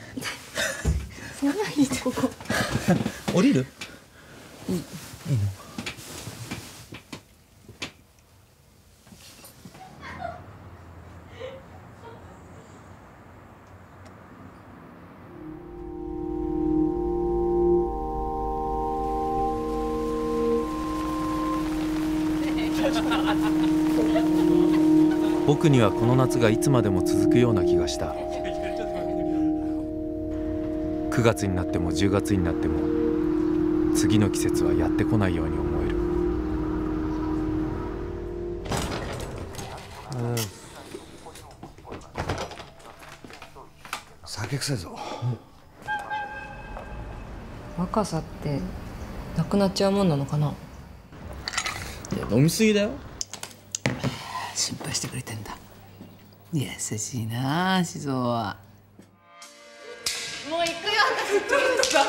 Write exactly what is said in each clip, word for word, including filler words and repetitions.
そんなにいいここ降りる？ いい。 いいの？ 僕にはこの夏がいつまでも続くような気がした。くがつになってもじゅうがつになっても次の季節はやってこないように思える。 うん、酒臭いぞ。 若さってなくなっちゃうもんなのかな。 いや飲みすぎだよ。 心配してくれてんだ。優しいなあ、静雄は。 もう行くよ、私ちょっとダ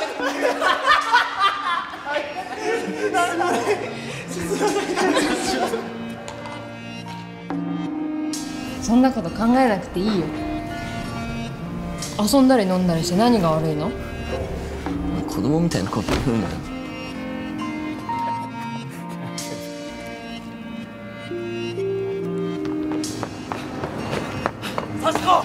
メ。そんなこと考えなくていいよ。遊んだり飲んだりして何が悪いの？ 子供みたいなこと言うなよ。 幸子！